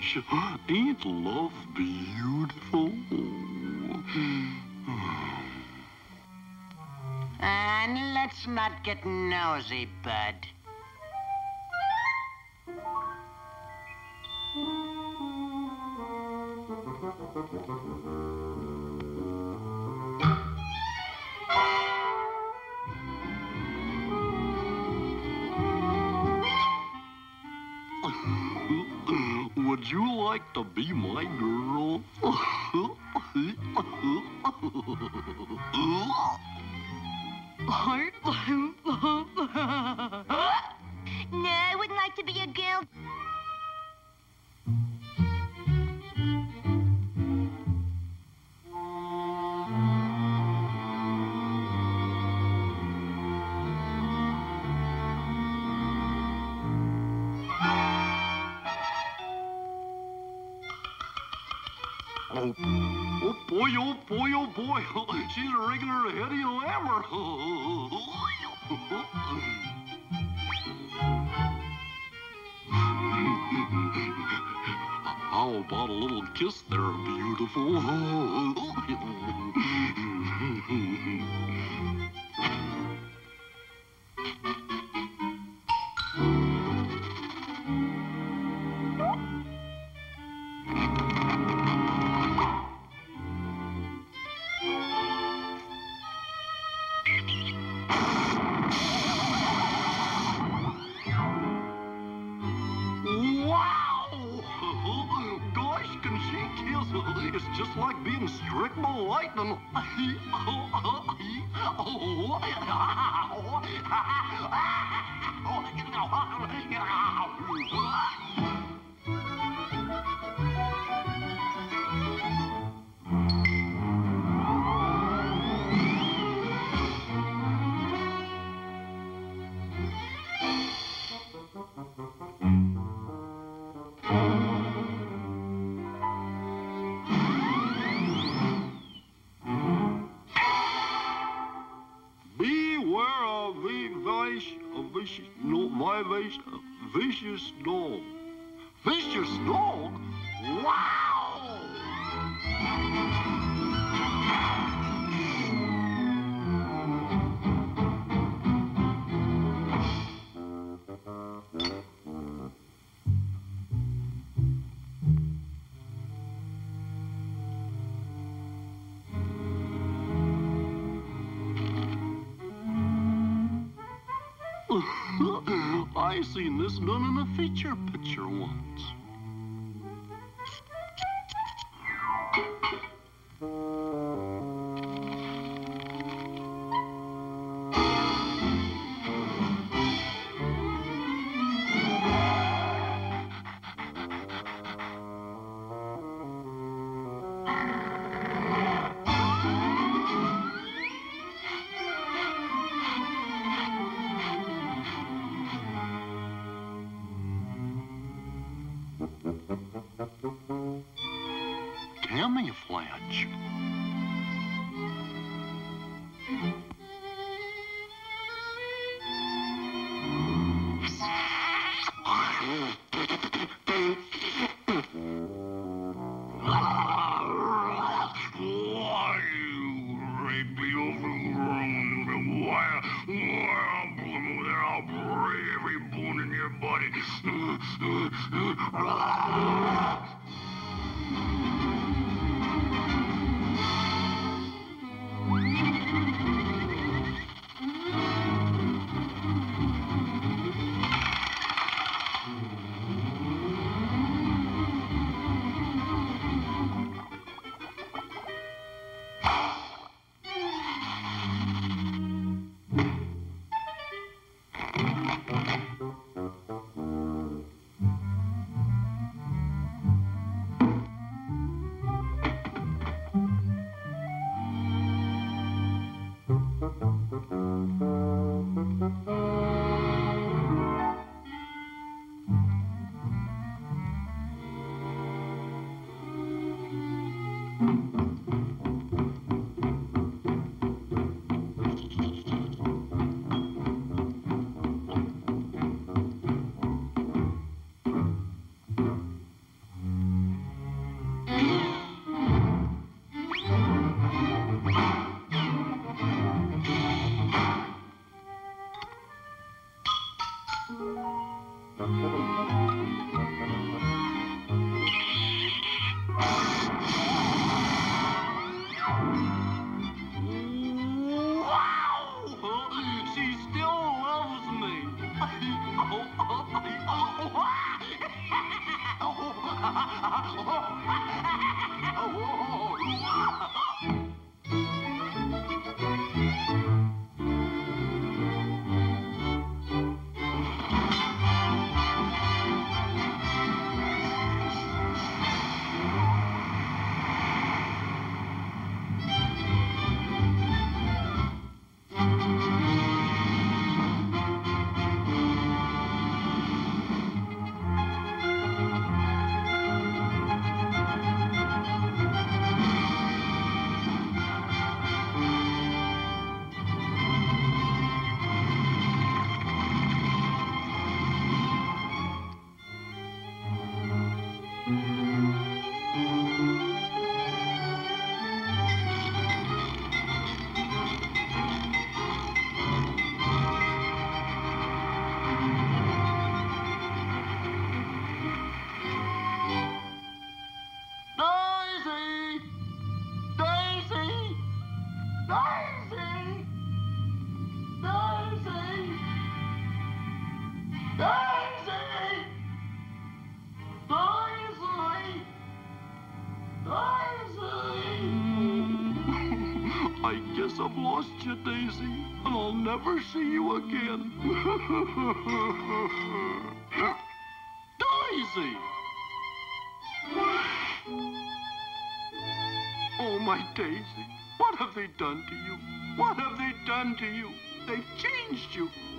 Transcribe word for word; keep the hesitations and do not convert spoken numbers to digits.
gosh, ain't love beautiful? And let's not get nosy, bud. Would you like to be my girl? No, I wouldn't like to be a girl. Oh, oh boy, oh boy, oh boy. She's a regular Hetty Lammer. How about a little kiss there, beautiful? It's just like being struck by lightning. No, my vicious, vicious dog. Vicious dog? Wow! I seen this done in a feature picture once. Camouflage. Why you rape me over why I'll break every bone in your body. I guess I've lost you, Daisy, and I'll never see you again. Daisy! Oh, my Daisy, what have they done to you? What have they done to you? They've changed you.